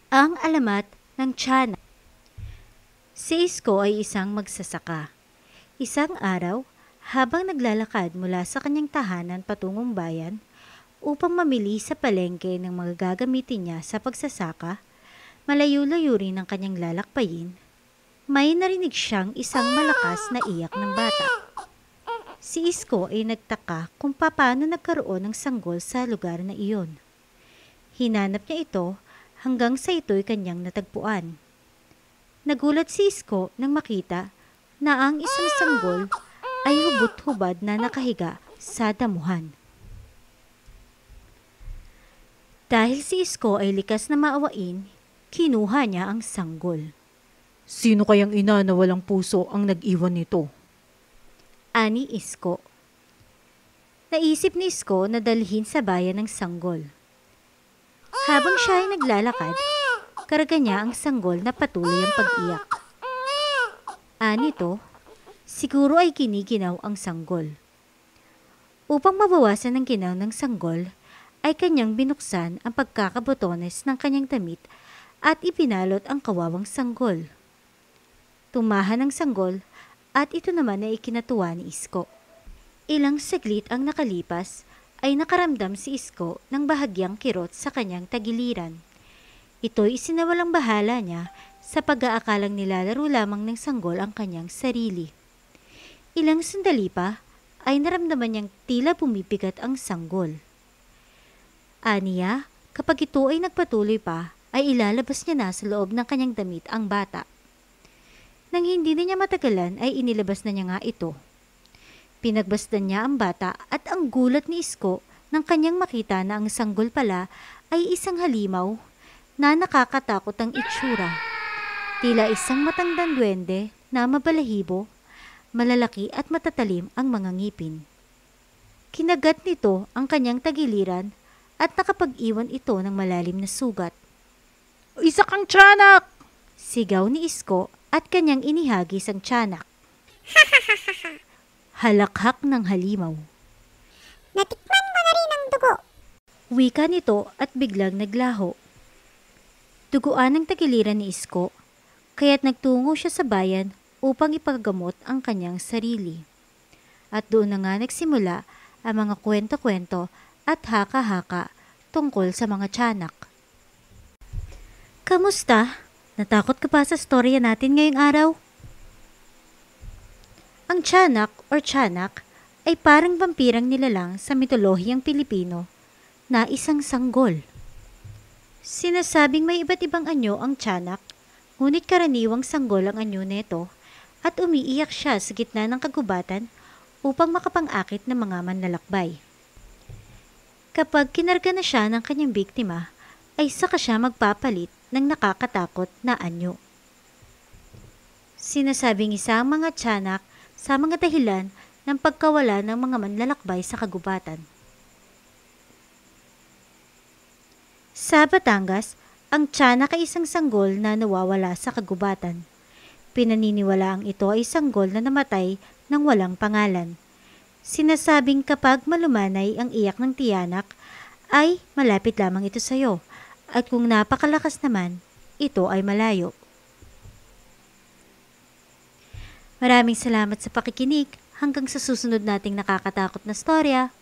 Ang alamat ng tiyanak. Si Isko ay isang magsasaka. Isang araw, habang naglalakad mula sa kanyang tahanan patungong bayan upang mamili sa palengke ng mga gagamitin niya sa pagsasaka, malayo-layo rin ang kanyang lalakbayin, may narinig siyang isang malakas na iyak ng bata. Si Isko ay nagtaka kung paano nagkaroon ng sanggol sa lugar na iyon. Hinanap niya ito hanggang sa ito'y kanyang natagpuan. Nagulat si Isko nang makita na ang isang sanggol ay hubot-hubad na nakahiga sa damuhan. Dahil si Isko ay likas na maawain, kinuha niya ang sanggol. Sino kayang ina na walang puso ang nag-iwan nito? Ani Isko. Naisip ni Isko na dalhin sa bayan ng sanggol. Habang siya ay naglalakad, karga niya ang sanggol na patuloy ang pag-iyak. Anito, siguro ay kiniginaw ang sanggol. Upang mabawasan ang ginaw ng sanggol, ay kanyang binuksan ang pagkakabotones ng kanyang damit at ipinalot ang kawawang sanggol. Tumahan ang sanggol at ito naman ay ikinatuwa ni Isko. Ilang saglit ang nakalipas ay nakaramdam si Isko ng bahagyang kirot sa kanyang tagiliran. Ito'y isinawalang bahala niya sa pag-aakalang nilalaro lamang ng sanggol ang kanyang sarili. Ilang sandali pa ay naramdaman niyang tila bumibigat ang sanggol. Aniya, kapag ito ay nagpatuloy pa, ay ilalabas niya na sa loob ng kanyang damit ang bata. Nang hindi na niya matagalan ay inilabas na niya nga ito. Pinagbasdan niya ang bata at ang gulat ni Isko nang kanyang makita na ang sanggol pala ay isang halimaw na nakakatakot ang itsura. Tila isang matandang duwende na mabalahibo, malalaki at matatalim ang mga ngipin. Kinagat nito ang kanyang tagiliran at nakapag-iwan ito ng malalim na sugat. Isa kang tiyanak! Sigaw ni Isko at kanyang inihagis ang tiyanak. Halakhak ng halimaw. Natikman mo na rin ang dugo. Wika nito at biglang naglaho. Duguan ang tagiliran ni Isko, kaya't nagtungo siya sa bayan upang ipagamot ang kanyang sarili. At doon na nga nagsimula ang mga kwento-kwento at haka-haka tungkol sa mga tiyanak. Kamusta? Natakot ka ba sa storya natin ngayong araw? Ang tiyanak or tiyanak ay parang vampirang nilalang sa mitolohiyang Pilipino na isang sanggol. Sinasabing may iba't ibang anyo ang tiyanak, ngunit karaniwang sanggol ang anyo neto at umiiyak siya sa gitna ng kagubatan upang makapang-akit ng mga manlalakbay. Kapag kinarga na siya ng kanyang biktima, ay saka siya magpapalit ng nakakatakot na anyo. Sinasabing isa ang mga tiyanak sa mga dahilan ng pagkawala ng mga manlalakbay sa kagubatan. Sa Batangas, ang tiyanak ay isang sanggol na nawawala sa kagubatan. Pinaniniwalaang ito ay sanggol na namatay ng walang pangalan. Sinasabing kapag malumanay ang iyak ng tiyanak, ay malapit lamang ito sa iyo. At kung napakalakas naman, ito ay malayo. Maraming salamat sa pakikinig. Hanggang sa susunod nating nakakatakot na storya.